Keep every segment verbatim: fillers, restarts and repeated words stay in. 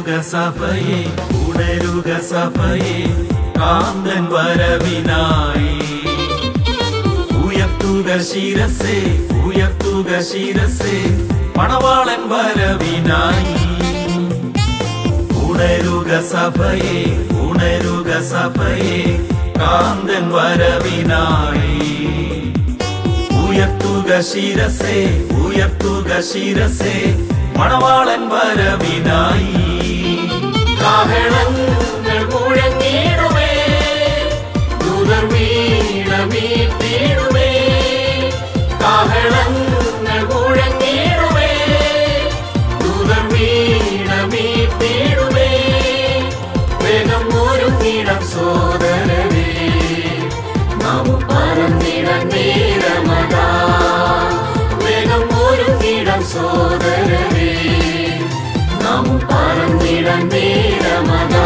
സഭയെ ഉണരുക സഭയെ കാന്തൻ വരവിനായി ഉയർത്തുക ശിരസേ ഉയർത്തുക ശിരസേ മണവാളൻ വരവിനായി ഉണരുക സഭയെ ഉണരുക സഭയെ കാന്തൻ വരവിനായി ഉയർത്തുക ശിരസേ ഉയർത്തുക ശിരസേ മണവാളൻ വരവിനായി കാഹളങ്ങൾ മുഴങ്ങിടുമേ ദൂതർ വീണമീട്ടിടുമേ കാഹളങ്ങൾ മുഴങ്ങിടുമേ ദൂതർ വീണമീട്ടിടുമേ വേഗം ഒരുങ്ങിടം സോദരരേ നാം പറന്നിടം നേരമതാ വേഗം ഒരുങ്ങിടം സോദരരേ നാം പറന്നിടം നേരമതാ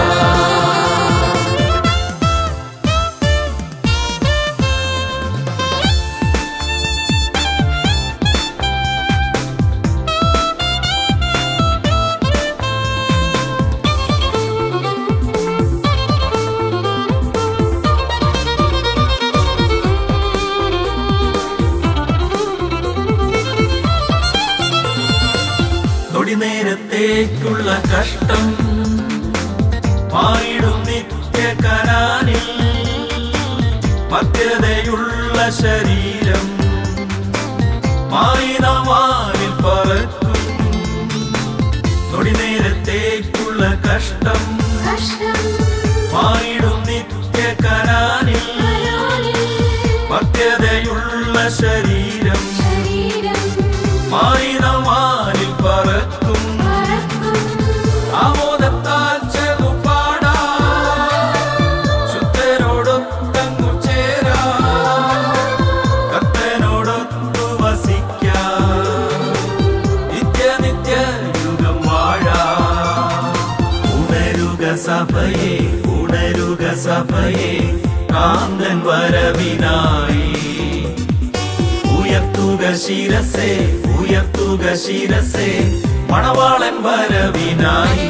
നേരത്തേക്കുള്ള കഷ്ടം മാറിടും നിത്യ കനാനിൽ മധ്യതയുള്ള ശരീരം മാറി നാം വാനിൽ പറക്കും തൊടി നേരത്തേക്കുള്ള കഷ്ടം മാറിടും നിത്യ കനാനിൽ മധ്യതയുള്ള ശരീരം മാറി നാം വാനിൽ പറക്കും ആമോദത്താൽ ചേർന്നു പാടാം ശുദ്ധരോടൊത്തങ്ങു ചേരാം കർത്തനോടൊത്തു വസിക്കാം നിത്യ നിത്യ യുഗം വാഴാം ഉണരുക സഭയെ ഉണരുക സഭയെ കാന്തൻ വരവിനായി ഉയർത്തുക ശിരസേ ഉയർത്തുക ശിരസേ മണവാളൻ വരവിനായി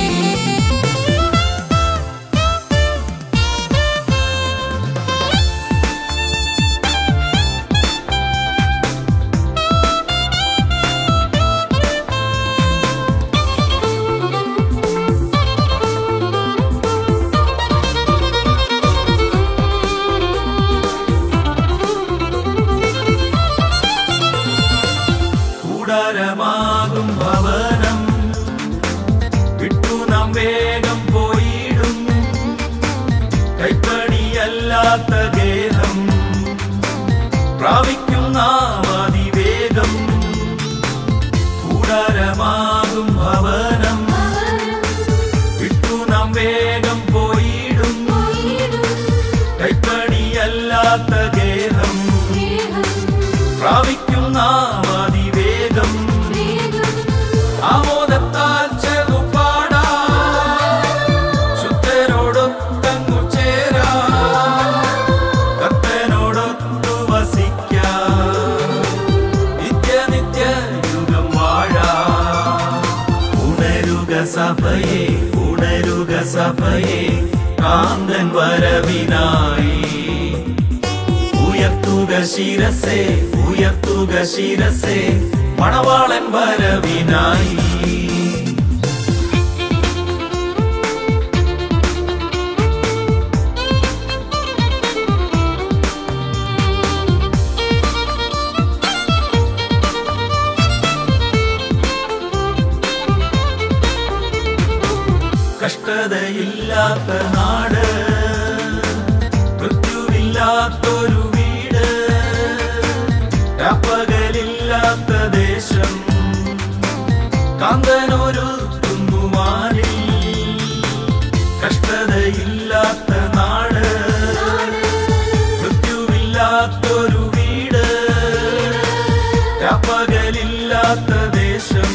കൂടാരമാകും ഭവനം വിട്ടു നാം വേഗം പോയിടും കൈപ്പണിയല്ലാത്ത ഗേഹം പ്രാപിക്കും നാം അതിവേഗം കൂടാരമാകും ഭവനം വിട്ടു നാം വേഗം പോയിടും കൈപ്പണിയല്ലാത്ത ഗേഹം പ്രാപിക്കും നാം അതിവേഗം ആമോദത്താൽ ചേർന്നു പാടാം ശുദ്ധരോടൊത്തങ്ങു ചേരാം കർത്തനോടൊത്തു വസിക്കാം നിത്യ നിത്യ യുഗം വാഴാം ഉണരുക സഭയെ ഉണരുക സഭയെ കാന്തൻ വരവിനായി ഉയർത്തുക ശിരസേ ഉയർത്തുക ശിരസേ മണവാളൻ വരവിനായി കഷ്ടതയില്ലാത്ത നാട് മൃത്യുവില്ലാത്തൊരു വീട് രാപ്പകലില്ലാത്ത ദേശം കാന്തനൊരുക്കുന്നു വാനിൽ കഷ്ടതയില്ലാത്ത നാട് മൃത്യുവില്ലാത്തൊരു വീട് രാപ്പകലില്ലാത്ത ദേശം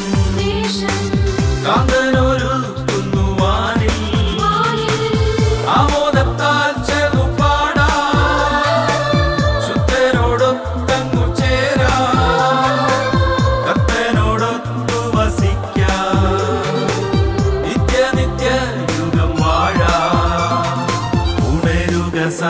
കാന്തനൊരുക്കുന്നു വാനിൽ ആമോദത്താൽ ചേർന്നു പാടാം ശുദ്ധരോടൊത്തങ്ങു ചേരാം കർത്തനോടൊത്തു വസിക്കാം നിത്യ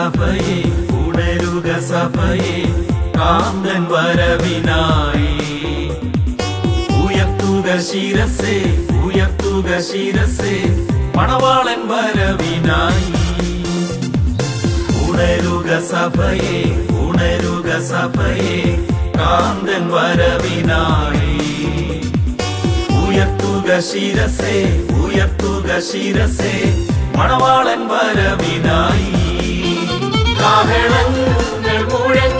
സഭയെ ഉണരുക സഭയെ കാന്തൻ വരവിനായി ഉയർത്തുക ശിരസേ ഉയർത്തുക ശിരസേ മണവാളൻ വരവിനായി ഉണരുക സഭയെ ഉണരുക സഭയെ കാന്തൻ വരവിനായി ഉയർത്തുക ശിരസേ ഉയർത്തുക ശിരസേ മണവാളൻ വരവിനായി കാഹളങ്ങൾ മുഴങ്ങി